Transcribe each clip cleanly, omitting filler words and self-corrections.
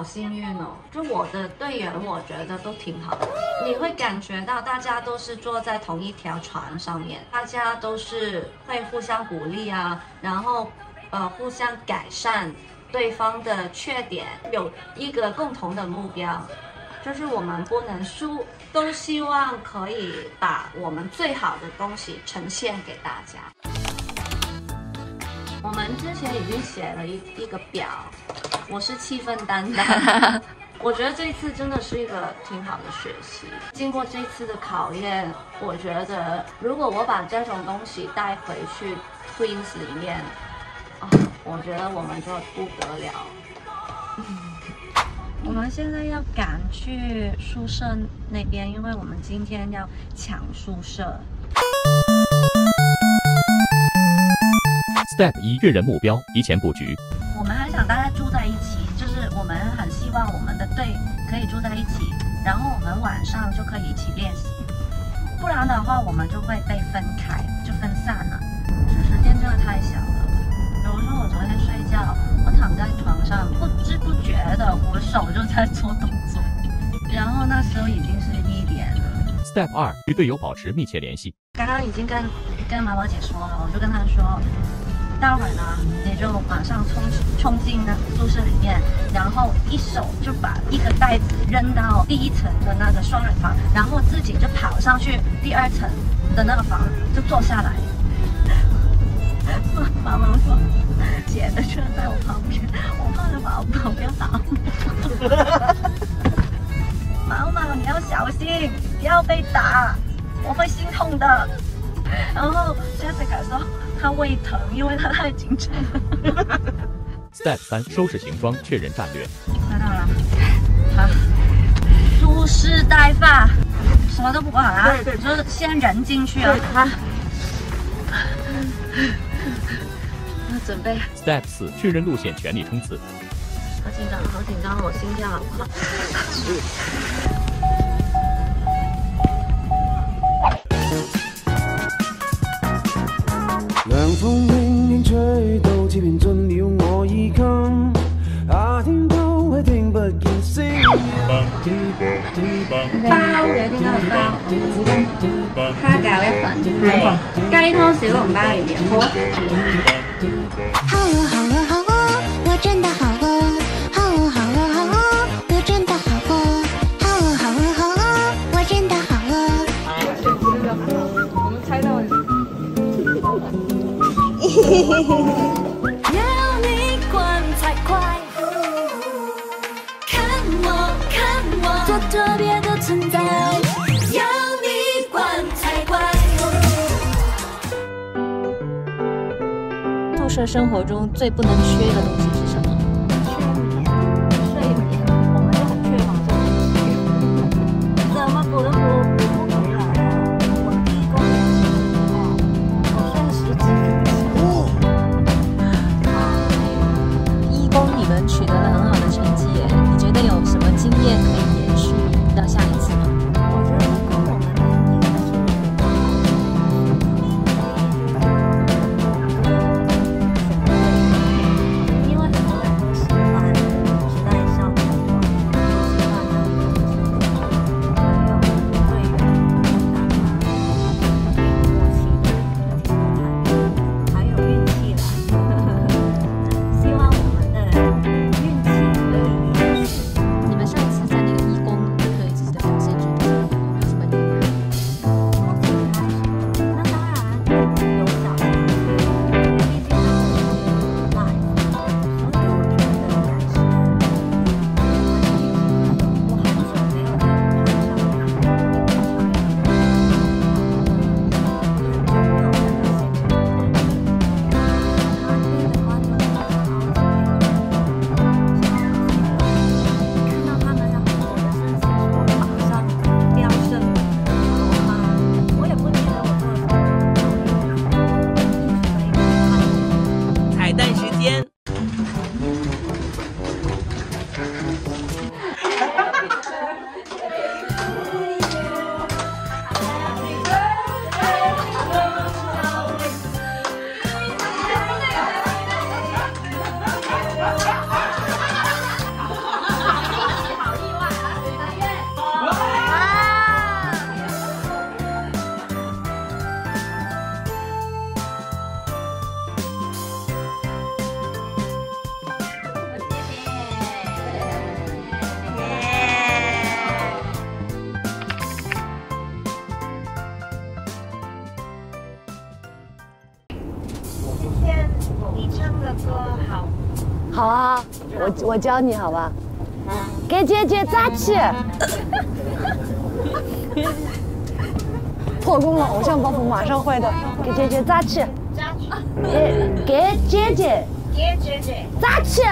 幸运哦！就我的队员，我觉得都挺好的。你会感觉到大家都是坐在同一条船上面，大家都是会互相鼓励啊，然后互相改善对方的缺点，有一个共同的目标，就是我们不能输，都希望可以把我们最好的东西呈现给大家。我们之前已经写了一个表，我是气氛担当。我觉得这一次真的是一个挺好的学习。经过这次的考验，我觉得如果我把这种东西带回去 Twins 里面，我觉得我们就不得了。我们现在要赶去宿舍那边，因为我们今天要抢宿舍。 Step 1：确认目标，提前布局。 我们还想大家住在一起，就是我们很希望我们的队可以住在一起，然后我们晚上就可以一起练习。不然的话，我们就会被分开，就分散了。时间真的太小了。比如说我昨天睡觉，我躺在床上，不知不觉的我手就在做动作，然后那时候已经是1点了。 Step 2：与队友保持密切联系。 刚刚已经跟毛毛姐说了，我就跟她说，待会儿呢，你就马上冲进那宿舍里面，然后一手就把一个袋子扔到第1层的那个双人房，然后自己就跑上去第2层的那个房，就坐下来。毛毛说，姐的车在我旁边，我怕把我旁边打。毛毛，你要小心，不要被打，我会心痛的。然后 Jessica 说她胃疼，因为她太紧张了。 Step 3：收拾行装，确认战略。 快到了，好，蓄势待发，什么都不管啊，对，就是先人进去啊，好。准备。 Step 4：确认路线，全力冲刺。 好紧张，好紧张，我心跳好快。 涼風輕輕吹到，似便進了我衣襟。夏天都會聽不見聲音。 包嘅應該係包，蝦餃1份，雞湯小籠包2件，好啊。 好餓好餓好餓，我真的好餓。好餓好餓好餓，我真的好餓。好餓好餓好餓，我真的好餓。 我們猜到。 要你管才快，看我，做特別的存在。要你管才快。 宿舍生活中最不能缺的东西是什么？ 睡眠，我们就很缺乏这个，怎么补都补不回来啊！我第1公里我睡了10几个。 义工你们取得了很好的成绩耶，你觉得有什么经验可以延续到下一次吗？ 我觉得义工我们的应该是。因为我教你好吧？给姐姐扎气。破功了，偶像包袱马上坏的。给姐姐扎气。给姐姐。扎气。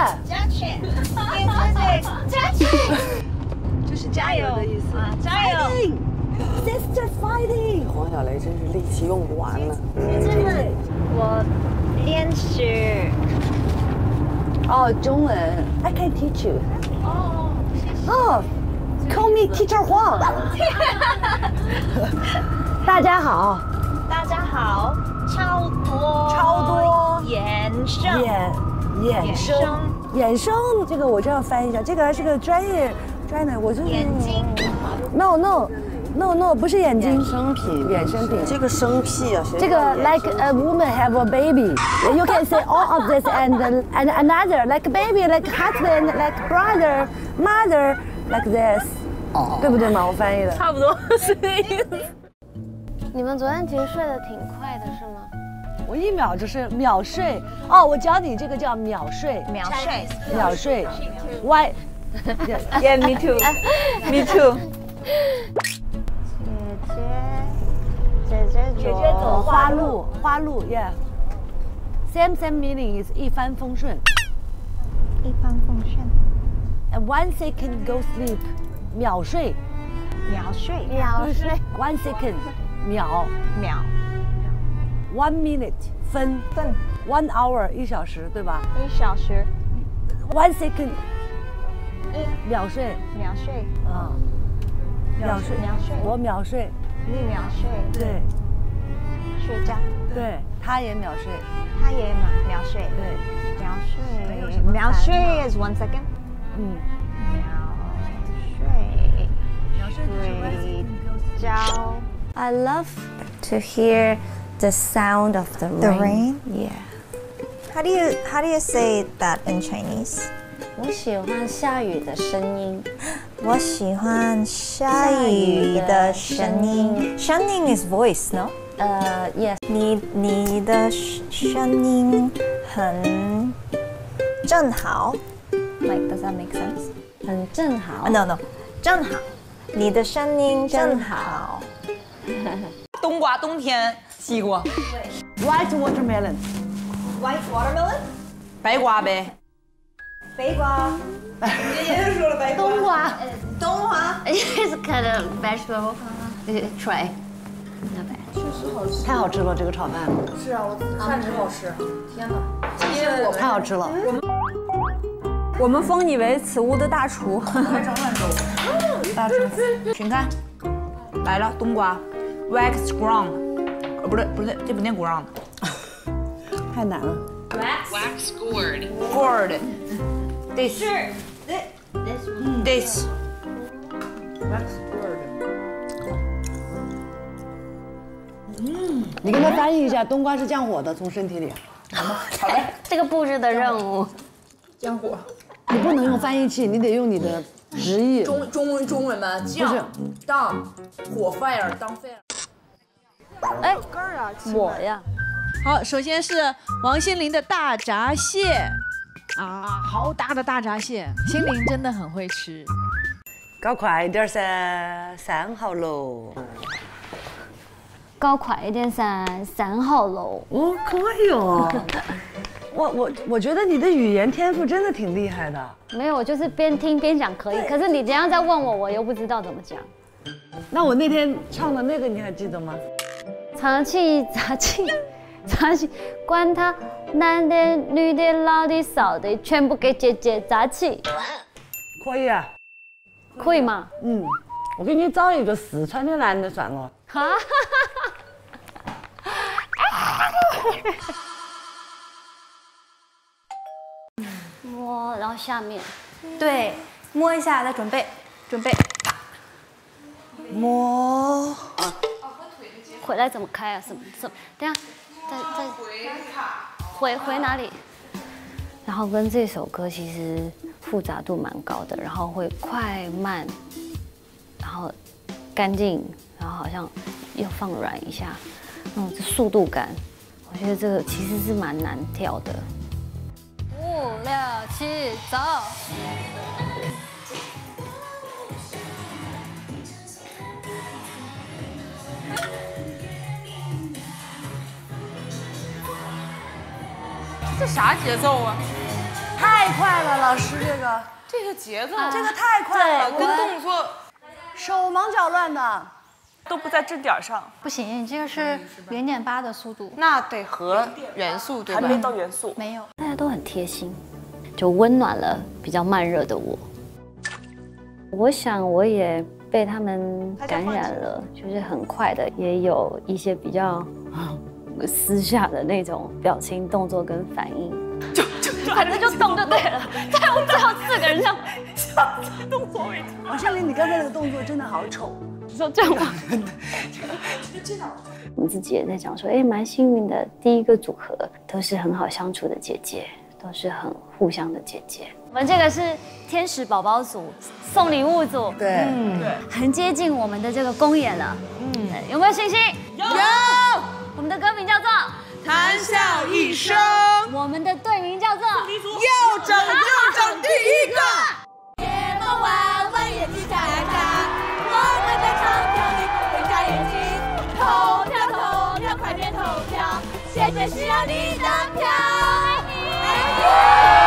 就是加油的意思啊！加油 ，Sister fighting。 黄小雷真是力气用不完了。 我练习。 哦，中文 ，I can teach you。哦，Call me Teacher 黄。大家好。 大家好，超多衍生衍生，这个我这样翻译一下，这个还是个专业的，我就是眼睛。 No， 不是眼睛，衍生品， 这个生僻啊， 这个 like a woman have a baby， you can say all of this and another like baby like husband like brother mother like this， 对不对嘛？我翻译的差不多是这意思。 你们昨天其实睡得挺快的，是吗？ 我1秒就是秒睡哦，我教你这个叫秒睡，Why？ Yeah, me too. Me too. 姐姐走花路 ，Yeah. Same meaning is 一帆风顺。And 1 second go sleep， 秒睡。1 second 秒。1 minute 分。1 hour 1小时，对吧 1小时。 1 second 秒睡。啊。秒睡。我秒睡。 你秒睡。 对。 睡觉。 对，他也秒睡。 他也秒睡。 对。 秒睡 is 1 second。睡觉。 I love to hear the sound of the rain. The rain? Yeah. How do you say that in Chinese? 我喜欢下雨的声音。 我喜欢下雨的声音。声音 is voice, no? Yes. 你的声音很正好。Like, does that make sense? 很正好。 No, 正好。你的声音正好。 冬瓜冬天，西瓜。 White watermelon。 White watermelon？ 白瓜呗。 白瓜。爷爷说了白瓜。冬瓜。 It's kind of vegetable. Try. 太好吃了，这个炒饭。 是啊，我看着好吃。天哪！ 太好吃了。 我们封你为此屋的大厨。大厨，请看，来了冬瓜 ，wax ground， 不对，这不念 ground， 太难了。 wax gourd， this wax gourd。 你跟他翻译一下，冬瓜是降火的，从身体里。 好嘞。 这个布置的任务。 降火。 你不能用翻译器，你得用你的直译。 中文吗？降当火 fire 当 fire。 哎，我呀。好，首先是王心凌的大闸蟹啊，好大的大闸蟹，心凌真的很会吃。 搞快点噻，3号楼。 搞快一点噻，3号楼。 哦，可以哦。我觉得你的语言天赋真的挺厉害的。 没有，我就是边听边讲可以。可是你这样再问我，我又不知道怎么讲。 那我那天唱的那个你还记得吗？ 杂气，管他男的、女的、老的、少的，全部给姐姐杂气。 可以啊。 可以吗？ 嗯，我给你找一个四川的男的算了。哈。 摸，然后下面， 对，摸一下，再准备。 摸。 回来怎么开啊？什么？等下，再回哪里？然后跟这首歌其实复杂度蛮高的，然后会快慢，然后干净，然后好像又放软一下，这速度感，我觉得这个其实是蛮难跳的。5、6、 起走。 这啥节奏啊？ 太快了，老师这个节奏， 这个太快了， 跟动作手忙脚乱的， 都不在正点上。 不行，你这个是0.8的速度， 那得和元素对吧？还没到元素， 没有。大家都很贴心，就温暖了比较慢热的我。我想我也被他们感染了，就是很快的，也有一些比较私下的那种表情、动作跟反应。反正就动就对了，在我们最后4个人上动作为止。 王心凌，你刚才那个动作真的好丑。 你说这样吗？我们自己也在讲说，蛮幸运的，第一个组合都是很好相处的姐姐，都是很互相的姐姐。我们这个是天使宝宝组、送礼物组， 对， 很接近我们的这个公演了。有没有信心？ 有。 我们的歌名叫做 《谈笑一生》， 我们的队名叫做要整就整第一个。 夜猫弯弯眼睛眨呀眨，我们在长条里睁开眼睛，投票投票快点投票，现在需要你的票。爱你。